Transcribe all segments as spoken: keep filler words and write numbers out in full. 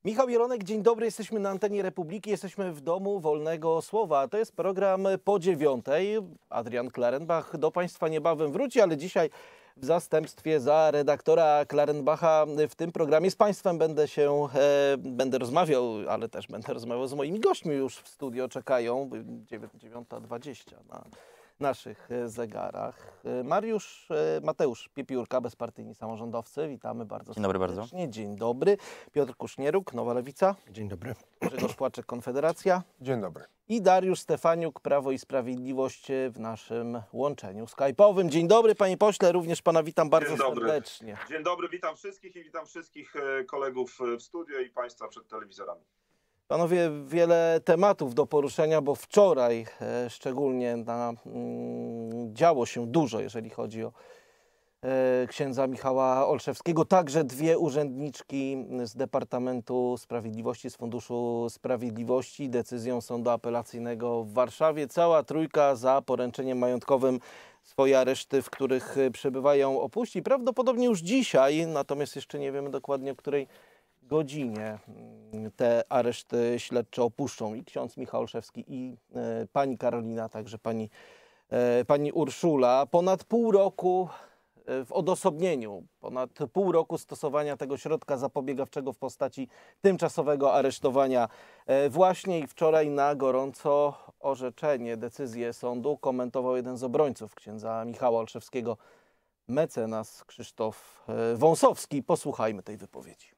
Michał Jelonek, dzień dobry. Jesteśmy na antenie Republiki, jesteśmy w Domu Wolnego Słowa. To jest program po dziewiątej. Adrian Klarenbach do Państwa niebawem wróci, ale dzisiaj w zastępstwie za redaktora Klarenbacha w tym programie z Państwem będę się, e, będę rozmawiał, ale też będę rozmawiał z moimi gośćmi. Już w studio czekają, dziewiąta dwadzieścia na naszych zegarach. Mariusz, Mateusz Piepiórka, bezpartyjni samorządowcy. Witamy bardzo Dzień dobry serdecznie. bardzo. Dzień dobry. Piotr Kusznieruk, Nowa Lewica. Dzień dobry. Grzegorz Płaczek, Konfederacja. Dzień dobry. I Dariusz Stefaniuk, Prawo i Sprawiedliwość w naszym łączeniu skype'owym. Dzień dobry, panie pośle, również pana witam bardzo Dzień dobry. serdecznie. Dzień dobry, witam wszystkich i witam wszystkich kolegów w studio i państwa przed telewizorami. Panowie, wiele tematów do poruszenia, bo wczoraj e, szczególnie na, mm, działo się dużo, jeżeli chodzi o e, księdza Michała Olszewskiego. Także dwie urzędniczki z Departamentu Sprawiedliwości, z Funduszu Sprawiedliwości, decyzją Sądu Apelacyjnego w Warszawie. Cała trójka za poręczeniem majątkowym swoje areszty, w których przebywają, opuści. Prawdopodobnie już dzisiaj, natomiast jeszcze nie wiemy dokładnie, o której godzinie te areszty śledcze opuszczą i ksiądz Michał Olszewski, i e, pani Karolina, także pani, e, pani Urszula. Ponad pół roku w odosobnieniu, ponad pół roku stosowania tego środka zapobiegawczego w postaci tymczasowego aresztowania. E, właśnie i wczoraj na gorąco orzeczenie, decyzję sądu komentował jeden z obrońców księdza Michała Olszewskiego, mecenas Krzysztof e, Wąsowski. Posłuchajmy tej wypowiedzi.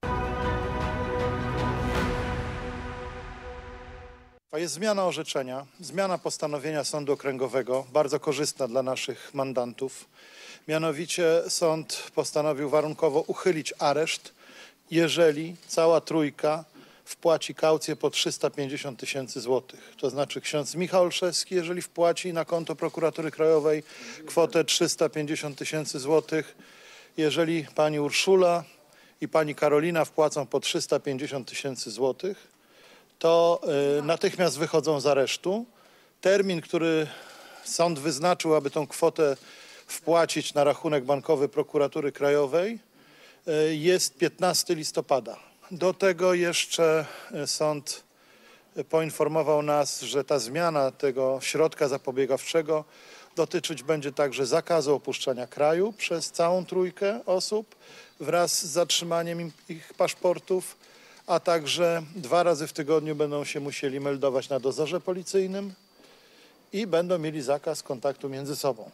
To jest zmiana orzeczenia, zmiana postanowienia Sądu Okręgowego, bardzo korzystna dla naszych mandantów. Mianowicie sąd postanowił warunkowo uchylić areszt, jeżeli cała trójka wpłaci kaucję po trzysta pięćdziesiąt tysięcy złotych. To znaczy ksiądz Michał Olszewski, jeżeli wpłaci na konto Prokuratury Krajowej kwotę trzysta pięćdziesiąt tysięcy złotych, jeżeli pani Urszula i pani Karolina wpłacą po trzysta pięćdziesiąt tysięcy złotych, to y, natychmiast wychodzą z aresztu. Termin, który sąd wyznaczył, aby tą kwotę wpłacić na rachunek bankowy Prokuratury Krajowej, y, jest piętnastego listopada. Do tego jeszcze sąd poinformował nas, że ta zmiana tego środka zapobiegawczego dotyczyć będzie także zakazu opuszczania kraju przez całą trójkę osób wraz z zatrzymaniem im, ich paszportów, a także dwa razy w tygodniu będą się musieli meldować na dozorze policyjnym i będą mieli zakaz kontaktu między sobą.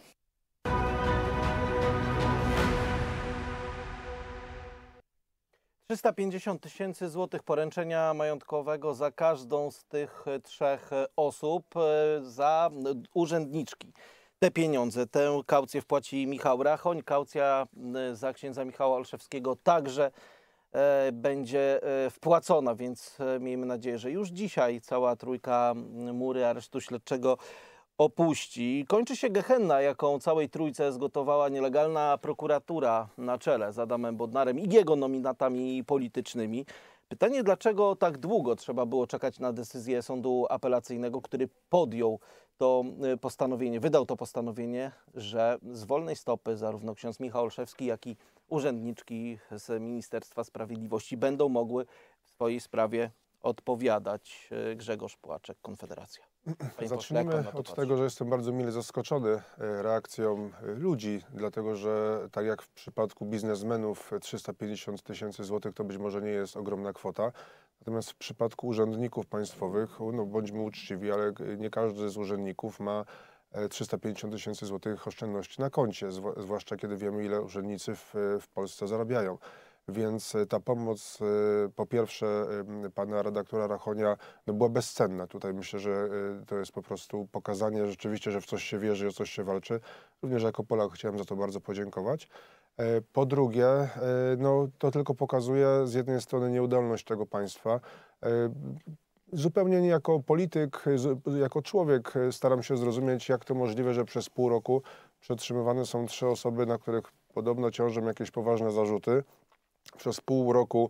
trzysta pięćdziesiąt tysięcy złotych poręczenia majątkowego za każdą z tych trzech osób, za urzędniczki. Te pieniądze, tę kaucję wpłaci Michał Rachoń. Kaucja za księdza Michała Olszewskiego także będzie wpłacona, więc miejmy nadzieję, że już dzisiaj cała trójka mury aresztu śledczego opuści. Kończy się gehenna, jaką całej trójce zgotowała nielegalna prokuratura na czele z Adamem Bodnarem i jego nominatami politycznymi. Pytanie, dlaczego tak długo trzeba było czekać na decyzję Sądu Apelacyjnego, który podjął to postanowienie, wydał to postanowienie, że z wolnej stopy zarówno ksiądz Michał Olszewski, jak i urzędniczki z Ministerstwa Sprawiedliwości będą mogły w swojej sprawie odpowiadać. Grzegorz Płaczek, Konfederacja. Panie Zacznijmy pośle, od patrzy? tego, że jestem bardzo mile zaskoczony reakcją ludzi, dlatego że tak jak w przypadku biznesmenów trzysta pięćdziesiąt tysięcy złotych to być może nie jest ogromna kwota, natomiast w przypadku urzędników państwowych, no bądźmy uczciwi, ale nie każdy z urzędników ma trzysta pięćdziesiąt tysięcy złotych oszczędności na koncie, zwłaszcza kiedy wiemy, ile urzędnicy w, w Polsce zarabiają. Więc ta pomoc, po pierwsze pana redaktora Rachonia, no była bezcenna. Tutaj myślę, że to jest po prostu pokazanie rzeczywiście, że w coś się wierzy i o coś się walczy. Również jako Polak chciałem za to bardzo podziękować. Po drugie, no to tylko pokazuje z jednej strony nieudolność tego państwa. Zupełnie nie jako polityk, jako człowiek staram się zrozumieć, jak to możliwe, że przez pół roku przetrzymywane są trzy osoby, na których podobno ciążą jakieś poważne zarzuty. Przez pół roku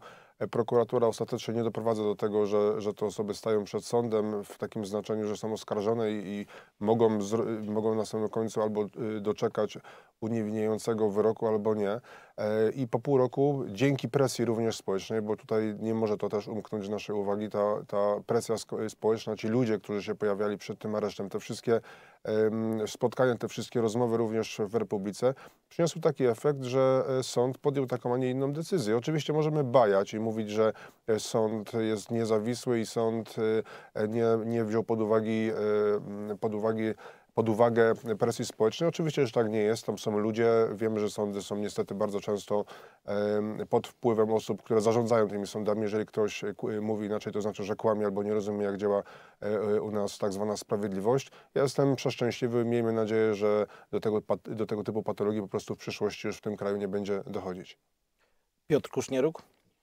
prokuratura ostatecznie nie doprowadza do tego, że, że te osoby stają przed sądem w takim znaczeniu, że są oskarżone i, i mogą, zr- mogą na samym końcu albo y, doczekać uniewinniającego wyroku, albo nie. E, I po pół roku, dzięki presji również społecznej, bo tutaj nie może to też umknąć z naszej uwagi, ta, ta presja sko- społeczna, ci ludzie, którzy się pojawiali przed tym aresztem, te wszystkie em, spotkania, te wszystkie rozmowy również w Republice, przyniosły taki efekt, że e, sąd podjął taką, a nie inną decyzję. Oczywiście możemy bajać i mówić, że e, sąd jest niezawisły i sąd e, nie, nie wziął pod uwagi, e, pod uwagi pod uwagę presji społecznej. Oczywiście, że tak nie jest. Tam są ludzie. Wiemy, że sądy są niestety bardzo często e, pod wpływem osób, które zarządzają tymi sądami. Jeżeli ktoś e, mówi inaczej, to znaczy, że kłamie albo nie rozumie, jak działa e, u nas tak zwana sprawiedliwość. Ja jestem przeszczęśliwy. Miejmy nadzieję, że do tego, do tego typu patologii po prostu w przyszłości już w tym kraju nie będzie dochodzić. Piotr Kusznieruk?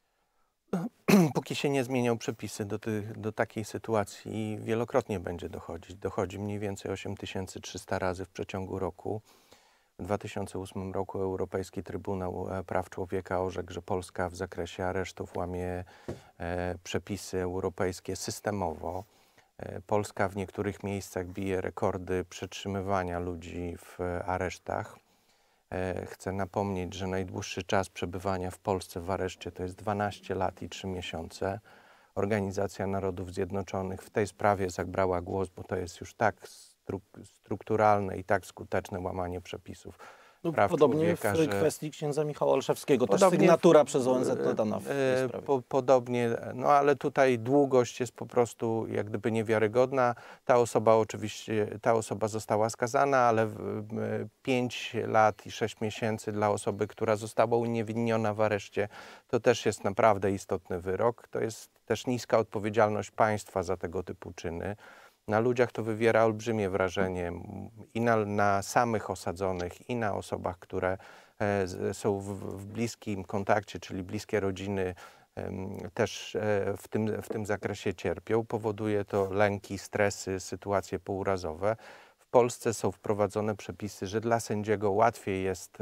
Póki się nie zmienią przepisy do, tych, do takiej sytuacji, wielokrotnie będzie dochodzić. Dochodzi mniej więcej osiem tysięcy trzysta razy w przeciągu roku. W dwa tysiące ósmym roku Europejski Trybunał Praw Człowieka orzekł, że Polska w zakresie aresztów łamie e, przepisy europejskie systemowo. E, Polska w niektórych miejscach bije rekordy przetrzymywania ludzi w aresztach. Chcę napomnieć, że najdłuższy czas przebywania w Polsce w areszcie to jest dwanaście lat i trzy miesiące. Organizacja Narodów Zjednoczonych w tej sprawie zabrała głos, bo to jest już tak stru strukturalne i tak skuteczne łamanie przepisów No, praw podobnie człowieka, w że... kwestii księdza Michała Olszewskiego. Też Podobnie- sygnatura przez O N Z dodana w tej E, sprawie. po, podobnie, no ale tutaj długość jest po prostu jak gdyby niewiarygodna. Ta osoba oczywiście, ta osoba została skazana, ale pięć lat i sześć miesięcy dla osoby, która została uniewinniona w areszcie, to też jest naprawdę istotny wyrok. To jest też niska odpowiedzialność państwa za tego typu czyny. Na ludziach to wywiera olbrzymie wrażenie i na, na samych osadzonych, i na osobach, które e, z, są w, w bliskim kontakcie, czyli bliskie rodziny, e, też e, w, tym, w tym zakresie cierpią. Powoduje to lęki, stresy, sytuacje pourazowe. W Polsce są wprowadzone przepisy, że dla sędziego łatwiej jest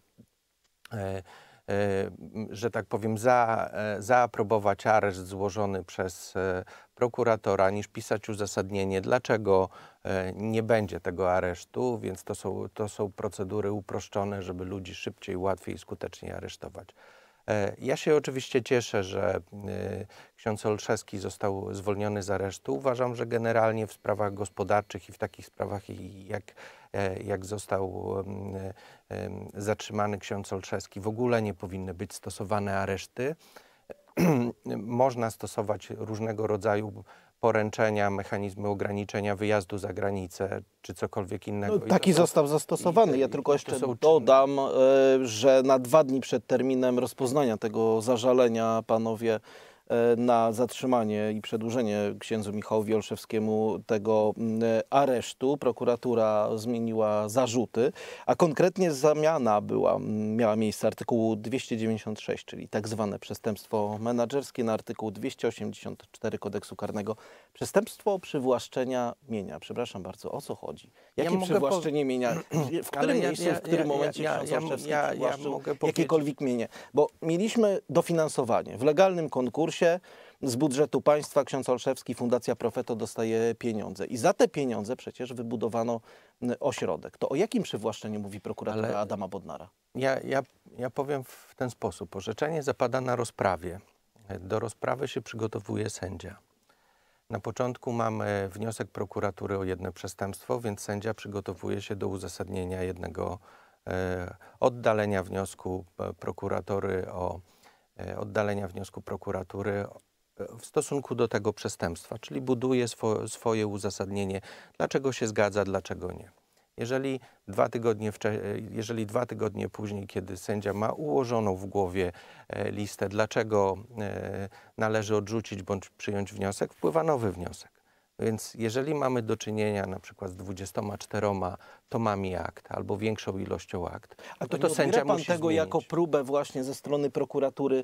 e, że tak powiem, za, zaaprobować areszt złożony przez prokuratora, niż pisać uzasadnienie, dlaczego nie będzie tego aresztu, więc to są, to są procedury uproszczone, żeby ludzi szybciej, łatwiej i skuteczniej aresztować. Ja się oczywiście cieszę, że ksiądz Olszewski został zwolniony z aresztu. Uważam, że generalnie w sprawach gospodarczych i w takich sprawach jak, jak został zatrzymany ksiądz Olszewski, w ogóle nie powinny być stosowane areszty. Można stosować różnego rodzaju poręczenia, mechanizmy ograniczenia wyjazdu za granicę, czy cokolwiek innego. No, I taki to są- został zastosowany. Ja i- tylko i jeszcze to są czynne. dodam, e, że na dwa dni przed terminem rozpoznania tego zażalenia panowie e, na zatrzymanie i przedłużenie księdzu Michałowi Olszewskiemu tego m, aresztu prokuratura zmieniła zarzuty, a konkretnie zamiana była, m, miała miejsce artykułu dwieście dziewięćdziesiąt sześć, czyli tak zwane przestępstwo menedżerskie, na artykuł dwieście osiemdziesiąt cztery Kodeksu Karnego. Przestępstwo przywłaszczenia mienia. Przepraszam bardzo, o co chodzi? Jakie mogę przywłaszczenie mienia? W którym ja- miejscu, ja- w którym ja- momencie ja- ksiądz ja- Olszewski ja- ja przywłaszczył mogę powiedzieć- jakiekolwiek mienie? Bo mieliśmy dofinansowanie. W legalnym konkursie z budżetu państwa ksiądz Olszewski, Fundacja Profeto dostaje pieniądze. I za te pieniądze przecież wybudowano m, ośrodek. To o jakim przywłaszczeniu mówi prokuratura Ale- Adama Bodnara? Ja, ja, ja powiem w ten sposób. Orzeczenie zapada na rozprawie. Do rozprawy się przygotowuje sędzia. Na początku mamy wniosek prokuratury o jedno przestępstwo, więc sędzia przygotowuje się do uzasadnienia jednego e, oddalenia wniosku e, prokuratury o e, oddalenia wniosku prokuratury e, w stosunku do tego przestępstwa, czyli buduje swo, swoje uzasadnienie, dlaczego się zgadza, dlaczego nie. Jeżeli dwa tygodnie, wcze- jeżeli dwa tygodnie później, kiedy sędzia ma ułożoną w głowie e, listę, dlaczego e, należy odrzucić bądź przyjąć wniosek, wpływa nowy wniosek. Więc jeżeli mamy do czynienia na przykład z dwudziestoma czteroma tomami akt albo większą ilością akt, A to, to, to nie sędzia odbiera pan musi tego zmienić. jako próbę właśnie ze strony prokuratury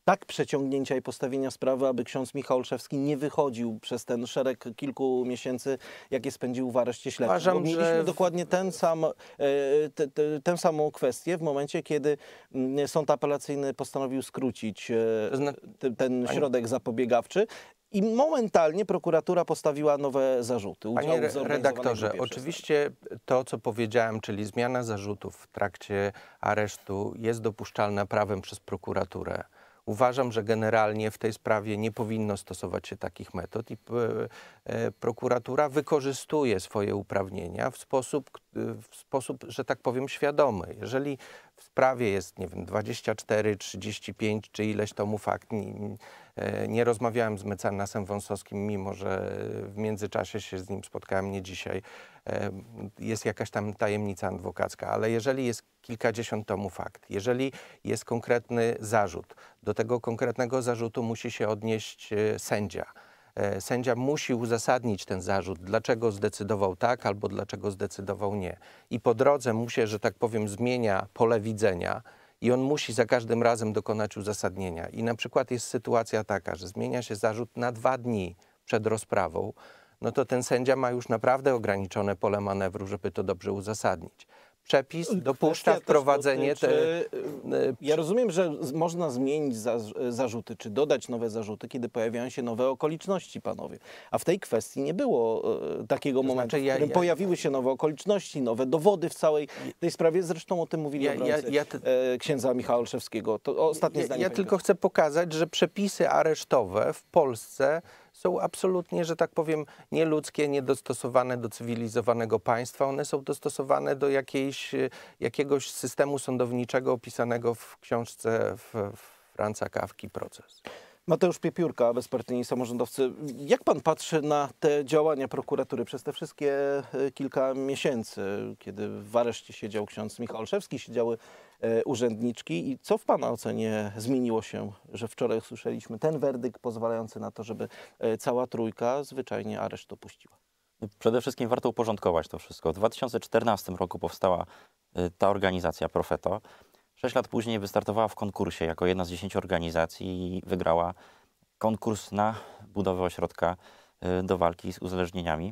tak przeciągnięcia i postawienia sprawy, aby ksiądz Michał Olszewski nie wychodził przez ten szereg kilku miesięcy, jakie spędził w areszcie śledczym. Uważam, Bo mieliśmy że- dokładnie ten sam, e, te, te, tę samą kwestię w momencie, kiedy mm, sąd apelacyjny postanowił skrócić e, To zna- te- ten środek zapobiegawczy. I momentalnie prokuratura postawiła nowe zarzuty. Panie udziału w re- zorganizowanej redaktorze, grupie oczywiście to, co powiedziałem, czyli zmiana zarzutów w trakcie aresztu jest dopuszczalna prawem przez prokuraturę. Uważam, że generalnie w tej sprawie nie powinno stosować się takich metod i p- e, prokuratura wykorzystuje swoje uprawnienia w sposób, k- w sposób, że tak powiem, świadomy. Jeżeli w sprawie jest, nie wiem, dwadzieścia cztery, trzydzieści pięć czy ileś tomów akt, nie, e, nie rozmawiałem z mecenasem Wąsowskim, mimo że w międzyczasie się z nim spotkałem, nie dzisiaj, e, jest jakaś tam tajemnica adwokacka, ale jeżeli jest kilkadziesiąt tomów akt, jeżeli jest konkretny zarzut, do tego konkretnego zarzutu musi się odnieść e, sędzia. E, Sędzia musi uzasadnić ten zarzut, dlaczego zdecydował tak albo dlaczego zdecydował nie. I po drodze mu się, że tak powiem, zmienia pole widzenia i on musi za każdym razem dokonać uzasadnienia. I na przykład jest sytuacja taka, że zmienia się zarzut na dwa dni przed rozprawą, no to ten sędzia ma już naprawdę ograniczone pole manewru, żeby to dobrze uzasadnić. Przepis dopuszcza Kwestia też wprowadzenie te... dotyczy, e, Ja rozumiem, że z- można zmienić za, zarzuty, czy dodać nowe zarzuty, kiedy pojawiają się nowe okoliczności, panowie. A w tej kwestii nie było e, takiego momentu, znaczy ja- w którym ja- pojawiły się nowe okoliczności, nowe dowody w całej tej sprawie. Zresztą o tym mówili Ja- obrońcy ja- ja te- e, księdza Michała Olszewskiego. To ostatnie Ja, zdanie. ja panie tylko chcę pokazać, że przepisy aresztowe w Polsce są absolutnie, że tak powiem, nieludzkie, niedostosowane do cywilizowanego państwa. One są dostosowane do jakiejś, e, jakiegoś systemu sądowniczego opisanego w książce w, w Franza Kafki Proces. Mateusz Piepiórka, bezpartyjni samorządowcy. Jak pan patrzy na te działania prokuratury przez te wszystkie e, kilka miesięcy, kiedy w areszcie siedział ksiądz Michał Olszewski, siedziały e, urzędniczki i co w pana ocenie zmieniło się, że wczoraj usłyszeliśmy ten werdykt pozwalający na to, żeby e, cała trójka zwyczajnie areszt dopuściła? Przede wszystkim warto uporządkować to wszystko. W dwa tysiące czternastym roku powstała y, ta organizacja Profeto. Sześć lat później wystartowała w konkursie jako jedna z dziesięciu organizacji i wygrała konkurs na budowę ośrodka y, do walki z uzależnieniami.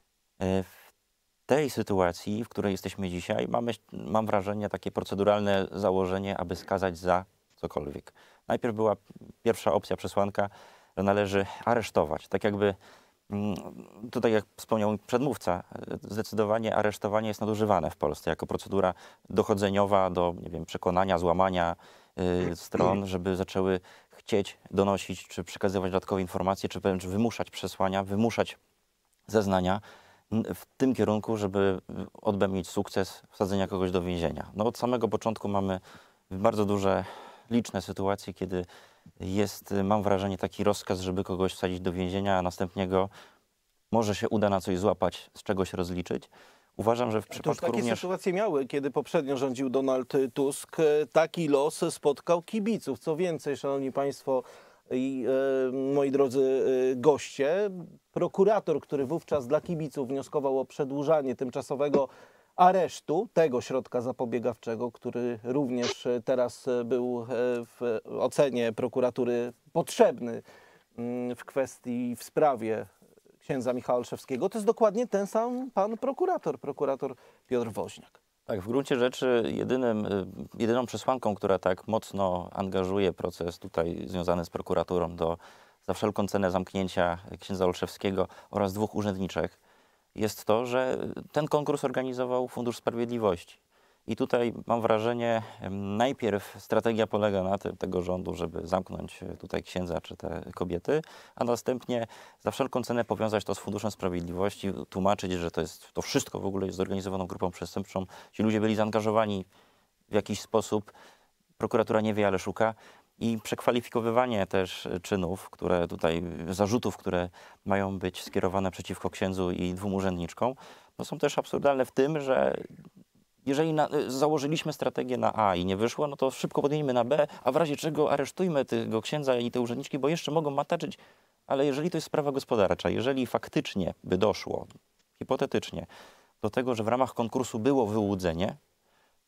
Y, W tej sytuacji, w której jesteśmy dzisiaj, mamy, mam wrażenie, takie proceduralne założenie, aby skazać za cokolwiek. Najpierw była pierwsza opcja, przesłanka, że należy aresztować. Tak jakby Mm, Tutaj, jak wspomniał przedmówca, zdecydowanie aresztowanie jest nadużywane w Polsce jako procedura dochodzeniowa do, nie wiem, przekonania, złamania y, stron, żeby zaczęły chcieć donosić, czy przekazywać dodatkowe informacje, czy wręcz wymuszać przesłania, wymuszać zeznania n- w tym kierunku, żeby odbębnić sukces wsadzenia kogoś do więzienia. No, od samego początku mamy bardzo duże, liczne sytuacje, kiedy jest, mam wrażenie, taki rozkaz, żeby kogoś wsadzić do więzienia, a następnie go może się uda na coś złapać, z czegoś rozliczyć. Uważam, że w To już przypadku takie również... sytuacje miały, kiedy poprzednio rządził Donald Tusk. E, Taki los spotkał kibiców. Co więcej, szanowni państwo i e, moi drodzy e, goście, prokurator, który wówczas dla kibiców wnioskował o przedłużanie tymczasowego aresztu tego środka zapobiegawczego, który również e, teraz e, był e, w ocenie prokuratury potrzebny mm, w kwestii, w sprawie księdza Michała Olszewskiego, to jest dokładnie ten sam pan prokurator, prokurator Piotr Woźniak. Tak, w gruncie rzeczy jedynym, y, jedyną przesłanką, która tak mocno angażuje proces tutaj związany z prokuraturą do za wszelką cenę zamknięcia księdza Olszewskiego oraz dwóch urzędniczek, jest to, że ten konkurs organizował Fundusz Sprawiedliwości. I tutaj mam wrażenie, em, najpierw strategia polega na tym, tego rządu, żeby zamknąć e, tutaj księdza czy te kobiety, a następnie za wszelką cenę powiązać to z Funduszem Sprawiedliwości, tłumaczyć, że to jest to wszystko w ogóle jest zorganizowaną grupą przestępczą. Ci ludzie byli zaangażowani w jakiś sposób, prokuratura nie wie, ale szuka. I przekwalifikowywanie też e, czynów, które tutaj, zarzutów, które mają być skierowane przeciwko księdzu i dwóm urzędniczkom, no są też absurdalne w tym, że jeżeli na, założyliśmy strategię na A i nie wyszło, no to szybko podejmijmy na B, a w razie czego aresztujmy tego księdza i te urzędniczki, bo jeszcze mogą mataczyć. Ale jeżeli to jest sprawa gospodarcza, jeżeli faktycznie by doszło, hipotetycznie, do tego, że w ramach konkursu było wyłudzenie,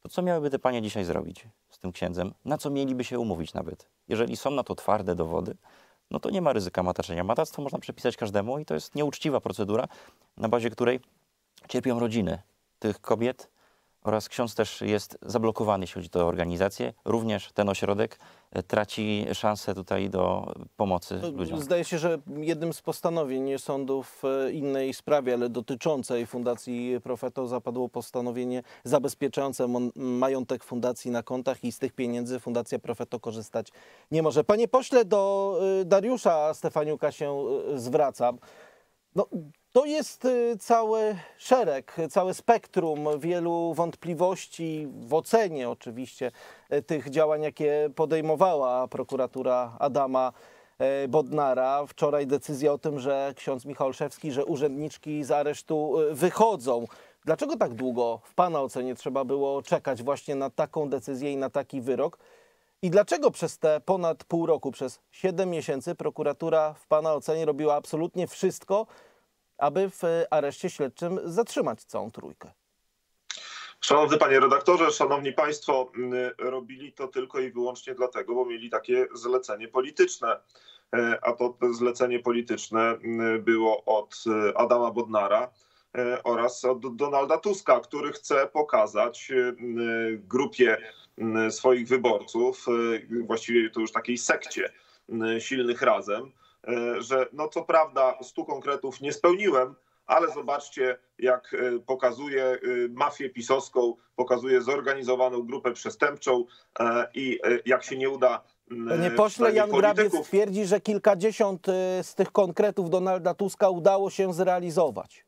to co miałyby te panie dzisiaj zrobić z tym księdzem? Na co mieliby się umówić nawet? Jeżeli są na to twarde dowody, no to nie ma ryzyka mataczenia. Matactwo można przepisać każdemu i to jest nieuczciwa procedura, na bazie której cierpią rodziny tych kobiet oraz ksiądz też jest zablokowany, jeśli chodzi o tę organizację. Również ten ośrodek traci szansę tutaj do pomocy ludziom. Zdaje się, że jednym z postanowień sądu w innej sprawie, ale dotyczącej Fundacji Profeto, zapadło postanowienie zabezpieczające majątek fundacji na kontach i z tych pieniędzy Fundacja Profeto korzystać nie może. Panie pośle, do Dariusza Stefaniuka się zwracam. No, to jest cały szereg, całe spektrum wielu wątpliwości w ocenie oczywiście tych działań, jakie podejmowała prokuratura Adama Bodnara. Wczoraj decyzja o tym, że ksiądz Michał Olszewski, że urzędniczki z aresztu wychodzą. Dlaczego tak długo w pana ocenie trzeba było czekać właśnie na taką decyzję i na taki wyrok? I dlaczego przez te ponad pół roku, przez siedem miesięcy prokuratura w pana ocenie robiła absolutnie wszystko, aby w areszcie śledczym zatrzymać całą trójkę? Szanowny panie redaktorze, szanowni państwo, robili to tylko i wyłącznie dlatego, bo mieli takie zlecenie polityczne. A to zlecenie polityczne było od Adama Bodnara oraz od Donalda Tuska, który chce pokazać grupie swoich wyborców, właściwie to już takiej sekcie silnych razem, że no co prawda stu konkretów nie spełniłem, ale zobaczcie, jak pokazuje mafię pisowską, pokazuje zorganizowaną grupę przestępczą i jak się nie uda. Panie pośle, Jan Grabiec twierdzi, że kilkadziesiąt z tych konkretów Donalda Tuska udało się zrealizować.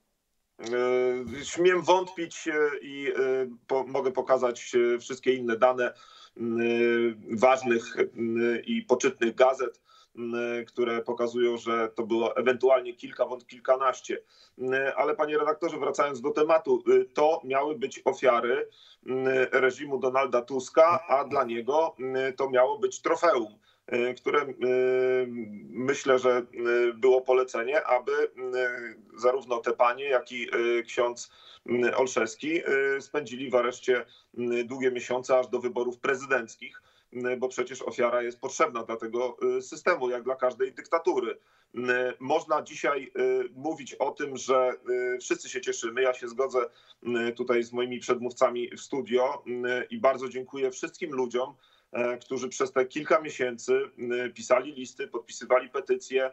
Śmiem wątpić i po, mogę pokazać wszystkie inne dane ważnych i poczytnych gazet, które pokazują, że to było ewentualnie kilka bądź kilkanaście. Ale panie redaktorze, wracając do tematu, to miały być ofiary reżimu Donalda Tuska, a dla niego to miało być trofeum, które myślę, że było polecenie, aby zarówno te panie, jak i ksiądz Olszewski spędzili w areszcie długie miesiące aż do wyborów prezydenckich, bo przecież ofiara jest potrzebna dla tego systemu, jak dla każdej dyktatury. Można dzisiaj mówić o tym, że wszyscy się cieszymy. Ja się zgodzę tutaj z moimi przedmówcami w studio i bardzo dziękuję wszystkim ludziom, którzy przez te kilka miesięcy pisali listy, podpisywali petycje,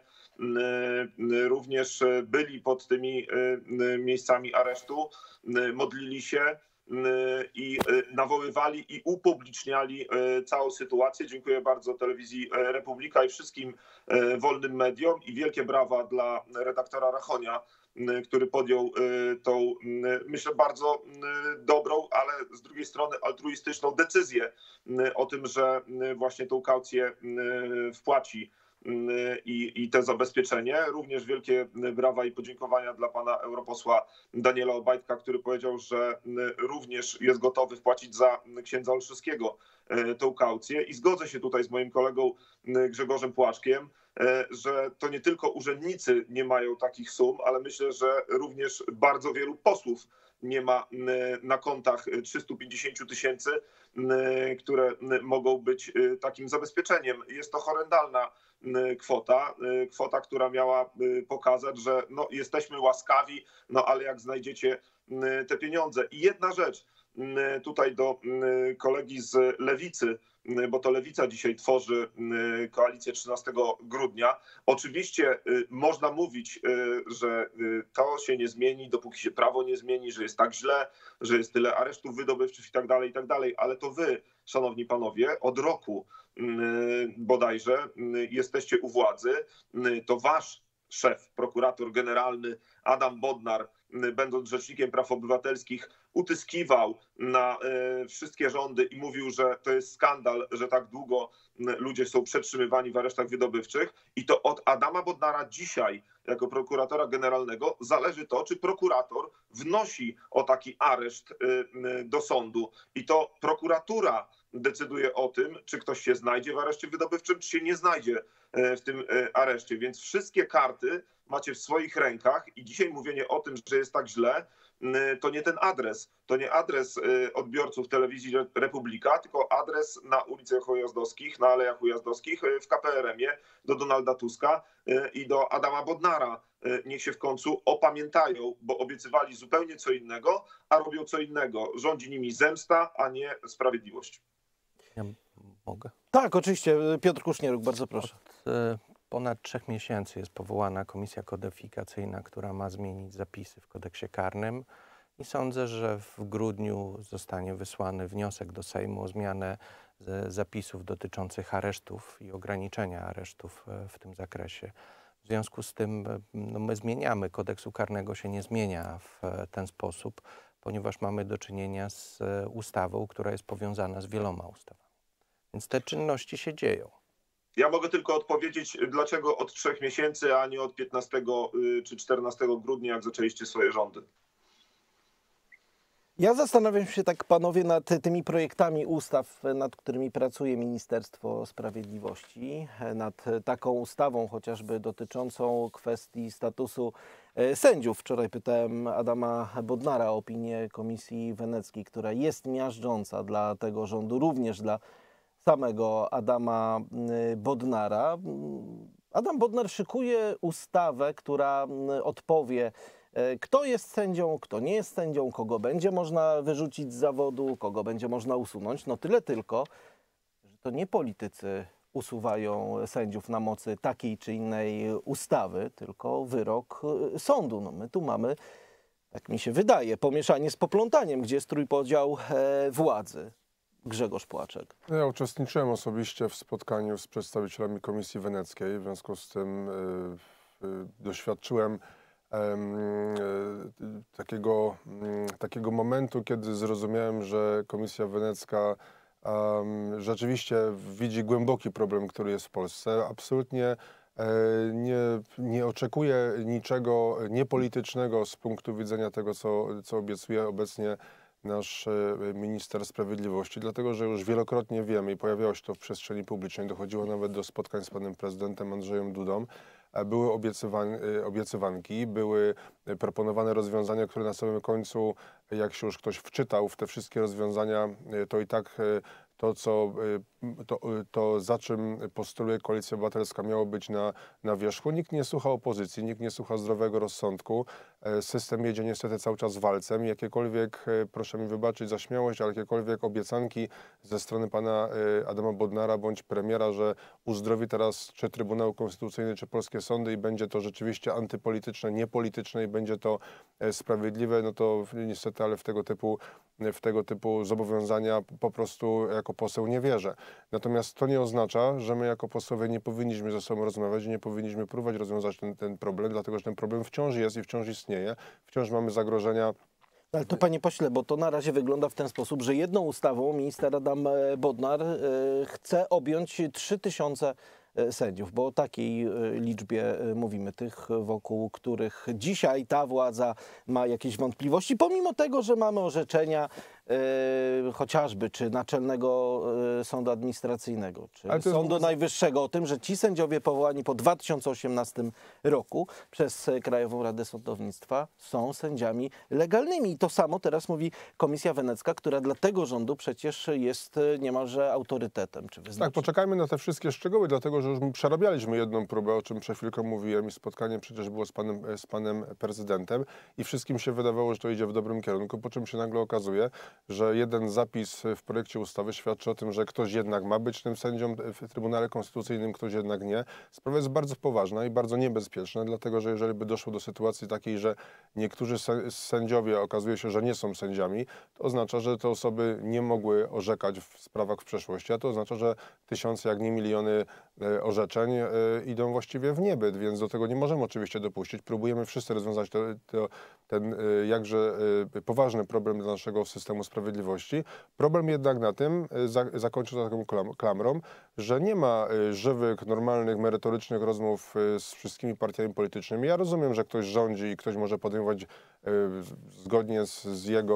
również byli pod tymi miejscami aresztu, modlili się i nawoływali i upubliczniali całą sytuację. Dziękuję bardzo Telewizji Republika i wszystkim wolnym mediom i wielkie brawa dla redaktora Rachonia, który podjął tą, myślę, bardzo dobrą, ale z drugiej strony altruistyczną decyzję o tym, że właśnie tą kaucję wpłaci i, i te zabezpieczenie. Również wielkie brawa i podziękowania dla pana europosła Daniela Obajtka, który powiedział, że również jest gotowy wpłacić za księdza Olszewskiego tą kaucję. I zgodzę się tutaj z moim kolegą Grzegorzem Płaczkiem, że to nie tylko urzędnicy nie mają takich sum, ale myślę, że również bardzo wielu posłów nie ma na kontach trzysta pięćdziesiąt tysięcy, które mogą być takim zabezpieczeniem. Jest to horrendalna kwota, kwota, która miała pokazać, że no, jesteśmy łaskawi, no ale jak znajdziecie te pieniądze. I jedna rzecz tutaj do kolegi z Lewicy, bo to Lewica dzisiaj tworzy koalicję trzynastego grudnia. Oczywiście można mówić, że to się nie zmieni, dopóki się prawo nie zmieni, że jest tak źle, że jest tyle aresztów wydobywczych i tak dalej, i tak dalej, ale to wy, szanowni panowie, od roku bodajże jesteście u władzy, to wasz szef, prokurator generalny Adam Bodnar, będąc rzecznikiem praw obywatelskich, utyskiwał na wszystkie rządy i mówił, że to jest skandal, że tak długo ludzie są przetrzymywani w aresztach wydobywczych. I to od Adama Bodnara dzisiaj, jako prokuratora generalnego, zależy to, czy prokurator wnosi o taki areszt do sądu. I to prokuratura decyduje o tym, czy ktoś się znajdzie w areszcie wydobywczym, czy się nie znajdzie w tym areszcie. Więc wszystkie karty macie w swoich rękach i dzisiaj mówienie o tym, że jest tak źle, to nie ten adres. To nie adres odbiorców telewizji Republika, tylko adres na ulicach Ujazdowskich, na Alejach Ujazdowskich, w K P R M ie do Donalda Tuska i do Adama Bodnara. Niech się w końcu opamiętają, bo obiecywali zupełnie co innego, a robią co innego. Rządzi nimi zemsta, a nie sprawiedliwość. Ja mogę? Tak, oczywiście. Piotr Kusznieruk, bardzo proszę. Od e, ponad trzech miesięcy jest powołana komisja kodyfikacyjna, która ma zmienić zapisy w kodeksie karnym i sądzę, że w grudniu zostanie wysłany wniosek do Sejmu o zmianę z zapisów dotyczących aresztów i ograniczenia aresztów e, w tym zakresie. W związku z tym no, my zmieniamy, kodeksu karnego się nie zmienia w ten sposób, ponieważ mamy do czynienia z ustawą, która jest powiązana z wieloma ustawami. Więc te czynności się dzieją. Ja mogę tylko odpowiedzieć, dlaczego od trzech miesięcy, a nie od piętnastego czy czternastego grudnia, jak zaczęliście swoje rządy. Ja zastanawiam się tak, panowie, nad tymi projektami ustaw, nad którymi pracuje Ministerstwo Sprawiedliwości, nad taką ustawą chociażby dotyczącą kwestii statusu sędziów. Wczoraj pytałem Adama Bodnara o opinię Komisji Weneckiej, która jest miażdżąca dla tego rządu, również dla samego Adama Bodnara. Adam Bodnar szykuje ustawę, która odpowie, kto jest sędzią, kto nie jest sędzią, kogo będzie można wyrzucić z zawodu, kogo będzie można usunąć. No tyle tylko, że to nie politycy usuwają sędziów na mocy takiej czy innej ustawy, tylko wyrok sądu. No my tu mamy, tak mi się wydaje, pomieszanie z poplątaniem, gdzie jest trójpodział władzy. Grzegorz Płaczek. Ja uczestniczyłem osobiście w spotkaniu z przedstawicielami Komisji Weneckiej, w związku z tym y, y, doświadczyłem takiego, takiego momentu, kiedy zrozumiałem, że Komisja Wenecka um, rzeczywiście widzi głęboki problem, który jest w Polsce. Absolutnie e, nie, nie oczekuje niczego niepolitycznego z punktu widzenia tego, co, co obiecuje obecnie nasz minister sprawiedliwości, dlatego że już wielokrotnie wiemy i pojawiało się to w przestrzeni publicznej, dochodziło nawet do spotkań z panem prezydentem Andrzejem Dudą, były obiecywan, obiecywanki, były proponowane rozwiązania, które na samym końcu, jak się już ktoś wczytał w te wszystkie rozwiązania, to i tak to, co, to, to za czym postuluje Koalicja Obywatelska, miało być na, na wierzchu. Nikt nie słucha opozycji, nikt nie słucha zdrowego rozsądku. System jedzie niestety cały czas walcem. Jakiekolwiek, proszę mi wybaczyć za śmiałość, ale jakiekolwiek obiecanki ze strony pana Adama Bodnara bądź premiera, że uzdrowi teraz czy Trybunał Konstytucyjny, czy polskie sądy i będzie to rzeczywiście antypolityczne, niepolityczne i będzie to sprawiedliwe, no to niestety, ale w tego typu, w tego typu zobowiązania po prostu jako poseł nie wierzę. Natomiast to nie oznacza, że my jako posłowie nie powinniśmy ze sobą rozmawiać i nie powinniśmy próbować rozwiązać ten, ten problem, dlatego że ten problem wciąż jest i wciąż istnieje. Wciąż mamy zagrożenia. Ale to, panie pośle, bo to na razie wygląda w ten sposób, że jedną ustawą minister Adam Bodnar chce objąć trzy tysiące sędziów, bo o takiej liczbie mówimy, tych, wokół których dzisiaj ta władza ma jakieś wątpliwości, pomimo tego, że mamy orzeczenia e, chociażby czy Naczelnego Sądu Administracyjnego, czy jest... Sądu Najwyższego o tym, że ci sędziowie powołani po dwa tysiące osiemnastym roku przez Krajową Radę Sądownictwa są sędziami legalnymi. I to samo teraz mówi Komisja Wenecka, która dla tego rządu przecież jest niemalże autorytetem. Czy tak, poczekajmy na te wszystkie szczegóły, dlatego że już przerabialiśmy jedną próbę, o czym przed chwilką mówiłem i spotkanie przecież było z panem, z panem prezydentem i wszystkim się wydawało, że to idzie w dobrym kierunku, po czym się nagle okazuje, że jeden zapis w projekcie ustawy świadczy o tym, że ktoś jednak ma być tym sędzią w Trybunale Konstytucyjnym, ktoś jednak nie. Sprawa jest bardzo poważna i bardzo niebezpieczna, dlatego że jeżeli by doszło do sytuacji takiej, że niektórzy sędziowie okazuje się, że nie są sędziami, to oznacza, że te osoby nie mogły orzekać w sprawach w przeszłości, a to oznacza, że tysiące, jak nie miliony orzeczeń idą właściwie w niebyt, więc do tego nie możemy oczywiście dopuścić. Próbujemy wszyscy rozwiązać to, to, ten jakże poważny problem dla naszego systemu sprawiedliwości. Problem jednak na tym, zakończę to taką klamrą, że nie ma żywych, normalnych, merytorycznych rozmów z wszystkimi partiami politycznymi. Ja rozumiem, że ktoś rządzi i ktoś może podejmować zgodnie z, z jego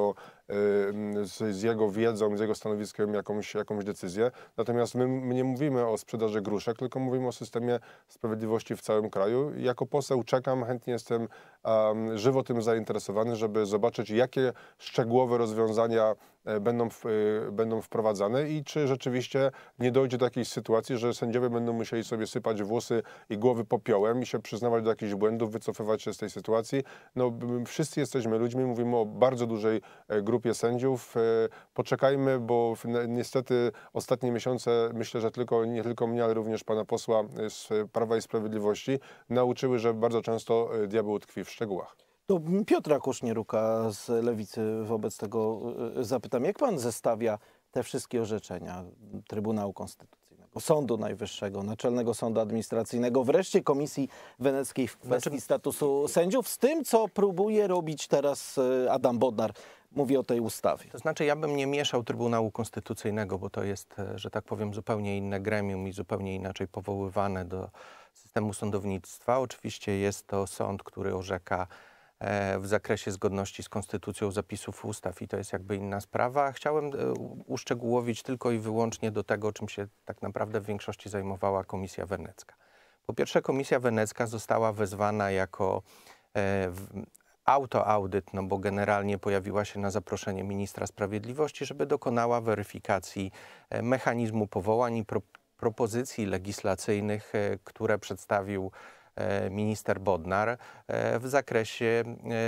z, z jego wiedzą, z jego stanowiskiem jakąś, jakąś decyzję. Natomiast my, my nie mówimy o sprzedaży gruszek, tylko mówimy o systemie sprawiedliwości w całym kraju. Jako poseł czekam, chętnie jestem um, żywo tym zainteresowany, żeby zobaczyć, jakie szczegółowe rozwiązania Będą, w, będą wprowadzane i czy rzeczywiście nie dojdzie do jakiejś sytuacji, że sędziowie będą musieli sobie sypać włosy i głowy popiołem i się przyznawać do jakichś błędów, wycofywać się z tej sytuacji. No, wszyscy jesteśmy ludźmi, mówimy o bardzo dużej grupie sędziów. Poczekajmy, bo niestety ostatnie miesiące, myślę, że tylko, nie tylko mnie, ale również pana posła z Prawa i Sprawiedliwości nauczyły, że bardzo często diabeł tkwi w szczegółach. To Piotra Kosznieruka z Lewicy wobec tego zapytam. Jak pan zestawia te wszystkie orzeczenia Trybunału Konstytucyjnego, Sądu Najwyższego, Naczelnego Sądu Administracyjnego, wreszcie Komisji Weneckiej w kwestii znaczy... statusu sędziów z tym, co próbuje robić teraz Adam Bodnar? Mówię o tej ustawie. To znaczy, ja bym nie mieszał Trybunału Konstytucyjnego, bo to jest, że tak powiem, zupełnie inne gremium i zupełnie inaczej powoływane do systemu sądownictwa. Oczywiście jest to sąd, który orzeka w zakresie zgodności z konstytucją zapisów ustaw i to jest jakby inna sprawa. Chciałem uszczegółowić tylko i wyłącznie do tego, czym się tak naprawdę w większości zajmowała Komisja Wenecka. Po pierwsze, Komisja Wenecka została wezwana jako autoaudyt, no bo generalnie pojawiła się na zaproszenie ministra sprawiedliwości, żeby dokonała weryfikacji mechanizmu powołań i pro, propozycji legislacyjnych, które przedstawił minister Bodnar w zakresie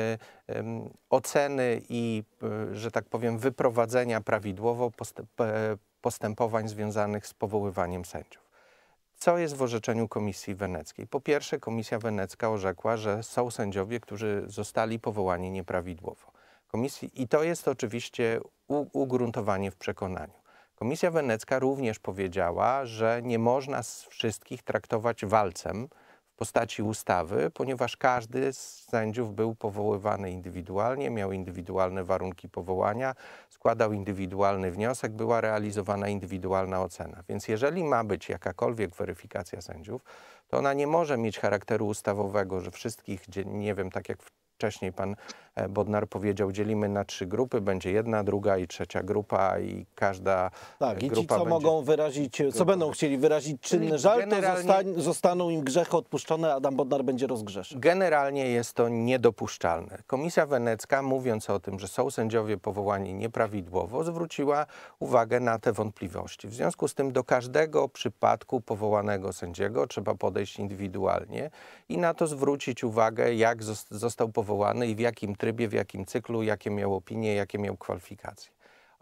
oceny i, że tak powiem, wyprowadzenia prawidłowo postępowań związanych z powoływaniem sędziów. Co jest w orzeczeniu Komisji Weneckiej? Po pierwsze, Komisja Wenecka orzekła, że są sędziowie, którzy zostali powołani nieprawidłowo. Komisji, i to jest oczywiście ugruntowanie w przekonaniu. Komisja Wenecka również powiedziała, że nie można z wszystkich traktować walcem w postaci ustawy, ponieważ każdy z sędziów był powoływany indywidualnie, miał indywidualne warunki powołania, składał indywidualny wniosek, była realizowana indywidualna ocena. Więc jeżeli ma być jakakolwiek weryfikacja sędziów, to ona nie może mieć charakteru ustawowego, że wszystkich, nie wiem, tak jak wcześniej pan Bodnar powiedział, dzielimy na trzy grupy, będzie jedna, druga i trzecia grupa i każda tak, grupa i ci, co będzie... mogą wyrazić, co będą chcieli wyrazić czynny żal, to zostań, zostaną im grzechy odpuszczone, Adam Bodnar będzie rozgrzeszony. Generalnie jest to niedopuszczalne. Komisja Wenecka, mówiąc o tym, że są sędziowie powołani nieprawidłowo, zwróciła uwagę na te wątpliwości. W związku z tym do każdego przypadku powołanego sędziego trzeba podejść indywidualnie i na to zwrócić uwagę, jak został powołany i w jakim trybie, w jakim cyklu, jakie miał opinie, jakie miał kwalifikacje.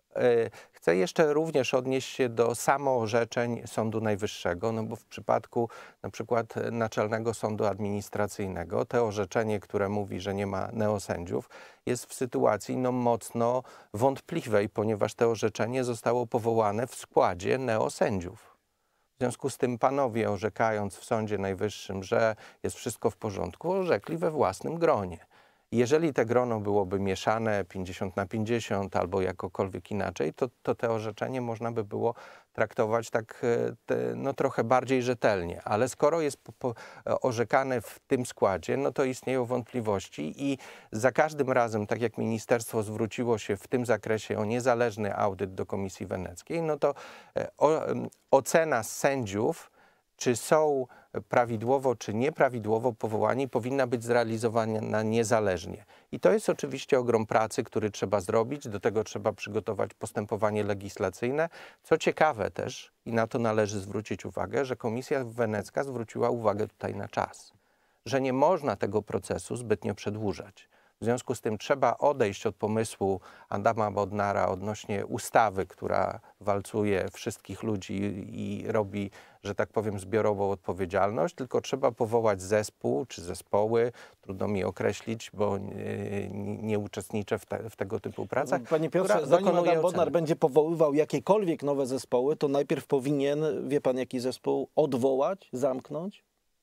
Chcę jeszcze również odnieść się do samoorzeczeń Sądu Najwyższego, no bo w przypadku na przykład Naczelnego Sądu Administracyjnego to orzeczenie, które mówi, że nie ma neosędziów, jest w sytuacji no, mocno wątpliwej, ponieważ to orzeczenie zostało powołane w składzie neosędziów. W związku z tym panowie, orzekając w Sądzie Najwyższym, że jest wszystko w porządku, orzekli we własnym gronie. Jeżeli te grono byłoby mieszane pięćdziesiąt na pięćdziesiąt albo jakokolwiek inaczej, to, to te orzeczenie można by było traktować tak te, no, trochę bardziej rzetelnie. Ale skoro jest po, po, orzekane w tym składzie, no to istnieją wątpliwości i za każdym razem, tak jak ministerstwo zwróciło się w tym zakresie o niezależny audyt do Komisji Weneckiej, no to o, ocena sędziów, czy są prawidłowo, czy nieprawidłowo powołani, powinna być zrealizowana niezależnie. I to jest oczywiście ogrom pracy, który trzeba zrobić. Do tego trzeba przygotować postępowanie legislacyjne. Co ciekawe też, i na to należy zwrócić uwagę, że Komisja Wenecka zwróciła uwagę tutaj na czas, że nie można tego procesu zbytnio przedłużać. W związku z tym trzeba odejść od pomysłu Adama Bodnara odnośnie ustawy, która walcuje wszystkich ludzi i robi, że tak powiem, zbiorową odpowiedzialność, tylko trzeba powołać zespół czy zespoły, trudno mi określić, bo nie, nie uczestniczę w, te, w tego typu pracach. Panie Piotrze, zanim Adam Bodnar będzie powoływał jakiekolwiek nowe zespoły, to najpierw powinien, wie pan jaki zespół, odwołać, zamknąć?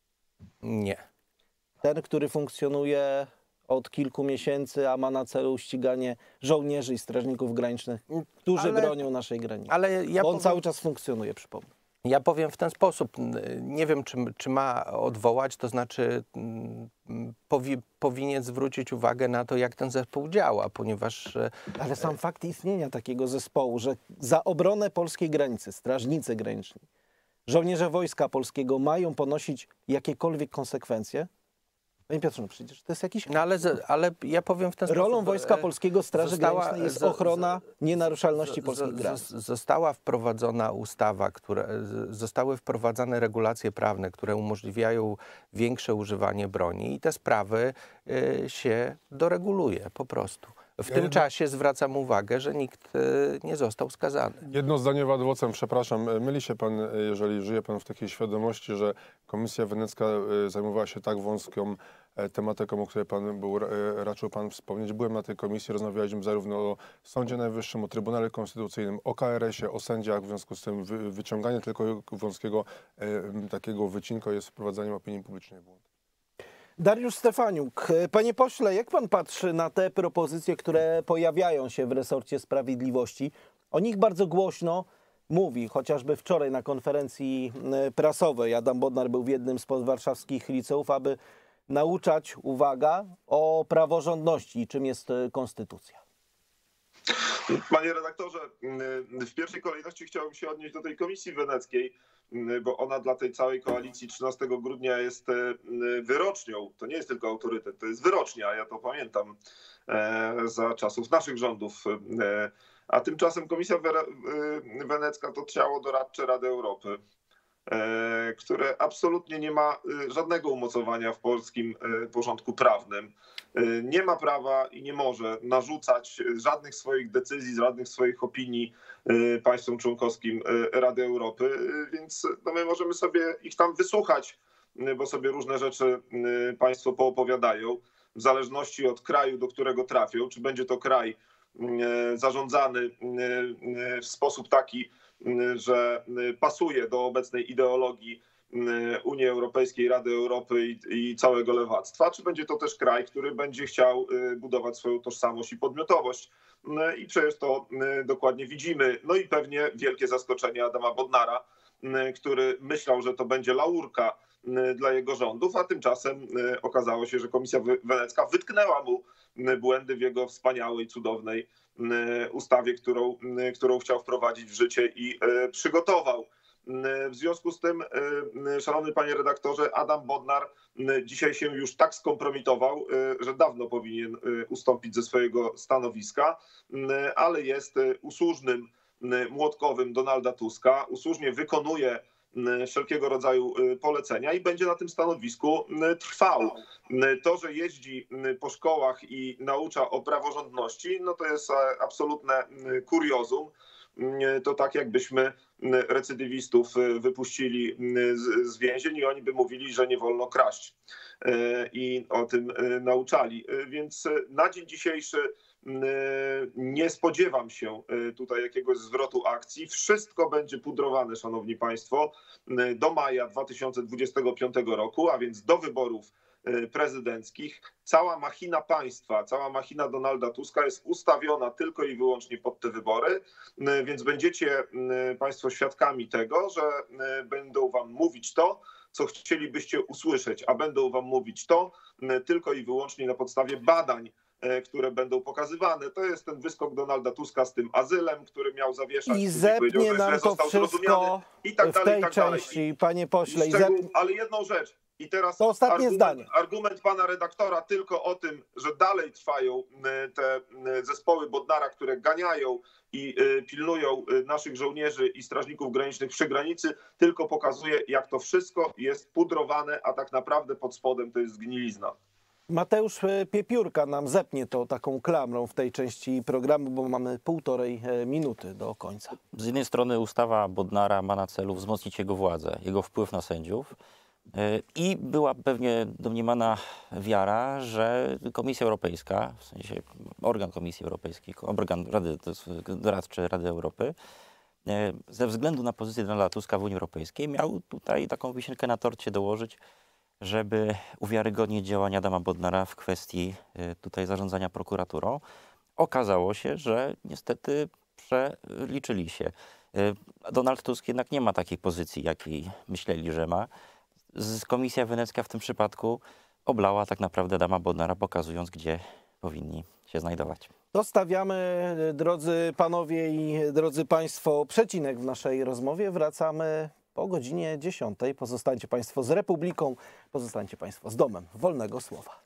Nie. Ten, który funkcjonuje od kilku miesięcy, a ma na celu ściganie żołnierzy i strażników granicznych, którzy ale, bronią naszej granicy. Ale ja Bo on powiem, cały czas funkcjonuje, przypomnę. Ja powiem w ten sposób, nie wiem, czy, czy ma odwołać, to znaczy powi, powinien zwrócić uwagę na to, jak ten zespół działa, ponieważ... Ale sam fakt istnienia takiego zespołu, że za obronę polskiej granicy, strażnicy graniczni, żołnierze Wojska Polskiego mają ponosić jakiekolwiek konsekwencje? Panie Piotrze, no przecież to jest jakiś... No ale, ale ja powiem w ten sposób... Rolą Wojska Polskiego Straży została, Granicznej jest z- ochrona nienaruszalności z- polskich z- granic. Została wprowadzona ustawa, które, z- zostały wprowadzane regulacje prawne, które umożliwiają większe używanie broni i te sprawy y, się doreguluje po prostu. W tym jedno- czasie zwracam uwagę, że nikt y, nie został skazany. Jedno zdanie ad vocem, przepraszam, myli się pan, jeżeli żyje pan w takiej świadomości, że Komisja Wenecka e, zajmowała się tak wąską e, tematyką, o której pan był, e, raczył pan wspomnieć. Byłem na tej komisji, rozmawialiśmy zarówno o Sądzie Najwyższym, o Trybunale Konstytucyjnym, o K R S ie, o sędziach, w związku z tym wy, wyciąganie tylko wąskiego e, takiego wycinka jest wprowadzaniem opinii publicznej w błąd. Dariusz Stefaniuk, panie pośle, jak pan patrzy na te propozycje, które pojawiają się w resorcie sprawiedliwości? O nich bardzo głośno mówi, chociażby wczoraj na konferencji e, prasowej Adam Bodnar był w jednym z podwarszawskich liceów, aby nauczać, uwaga, o praworządności i czym jest e, konstytucja. Panie redaktorze, w pierwszej kolejności chciałbym się odnieść do tej Komisji Weneckiej, bo ona dla tej całej koalicji trzynastego grudnia jest wyrocznią. To nie jest tylko autorytet, to jest wyrocznia. Ja to pamiętam za czasów naszych rządów. A tymczasem Komisja Wenecka to ciało doradcze Rady Europy, które absolutnie nie ma żadnego umocowania w polskim porządku prawnym. Nie ma prawa i nie może narzucać żadnych swoich decyzji, żadnych swoich opinii państwom członkowskim Rady Europy, więc no my możemy sobie ich tam wysłuchać, bo sobie różne rzeczy państwo poopowiadają, w zależności od kraju, do którego trafią, czy będzie to kraj zarządzany w sposób taki, że pasuje do obecnej ideologii Unii Europejskiej, Rady Europy i, i całego lewactwa, czy będzie to też kraj, który będzie chciał budować swoją tożsamość i podmiotowość. I przecież to dokładnie widzimy. No i pewnie wielkie zaskoczenie Adama Bodnara, który myślał, że to będzie laurka dla jego rządów, a tymczasem okazało się, że Komisja Wenecka wytknęła mu błędy w jego wspaniałej, cudownej ustawie, którą, którą chciał wprowadzić w życie i przygotował. W związku z tym, szanowny panie redaktorze, Adam Bodnar dzisiaj się już tak skompromitował, że dawno powinien ustąpić ze swojego stanowiska, ale jest usłużnym młotkowym Donalda Tuska, usłużnie wykonuje wszelkiego rodzaju polecenia i będzie na tym stanowisku trwał. To, że jeździ po szkołach i naucza o praworządności, no to jest absolutne kuriozum. To tak jakbyśmy recydywistów wypuścili z, z więzień i oni by mówili, że nie wolno kraść i o tym nauczali. Więc na dzień dzisiejszy nie spodziewam się tutaj jakiegoś zwrotu akcji. Wszystko będzie pudrowane, szanowni państwo, do maja dwa tysiące dwudziestego piątego roku, a więc do wyborów prezydenckich. Cała machina państwa, cała machina Donalda Tuska jest ustawiona tylko i wyłącznie pod te wybory, więc będziecie państwo świadkami tego, że będą wam mówić to, co chcielibyście usłyszeć, a będą wam mówić to tylko i wyłącznie na podstawie badań, które będą pokazywane. To jest ten wyskok Donalda Tuska z tym azylem, który miał zawieszać. I zepnie nam to wszystko i tak w dalej, tej i tak części, dalej. panie pośle. I Szczegół, zep... ale jedną rzecz. I teraz To ostatnie argument, zdanie. argument pana redaktora tylko o tym, że dalej trwają te zespoły Bodnara, które ganiają i pilnują naszych żołnierzy i strażników granicznych przy granicy, tylko pokazuje, jak to wszystko jest pudrowane, a tak naprawdę pod spodem to jest zgnilizna. Mateusz Piepiórka nam zepnie to taką klamrą w tej części programu, bo mamy półtorej minuty do końca. Z jednej strony ustawa Bodnara ma na celu wzmocnić jego władzę, jego wpływ na sędziów i była pewnie domniemana wiara, że Komisja Europejska, w sensie organ Komisji Europejskiej, organ Rady, to jest doradczy Rady Europy, ze względu na pozycję Donalda Tuska w Unii Europejskiej miał tutaj taką wisienkę na torcie dołożyć, żeby uwiarygodnić działania Adama Bodnara w kwestii tutaj zarządzania prokuraturą. Okazało się, że niestety przeliczyli się. Y, Donald Tusk jednak nie ma takiej pozycji, jakiej myśleli, że ma. Z Komisja Wenecka w tym przypadku oblała tak naprawdę Adama Bodnara, pokazując, gdzie powinni się znajdować. To stawiamy, drodzy panowie i drodzy państwo, przecinek w naszej rozmowie. Wracamy po godzinie dziesiątej. Pozostańcie państwo z Republiką, pozostańcie państwo z Domem Wolnego Słowa.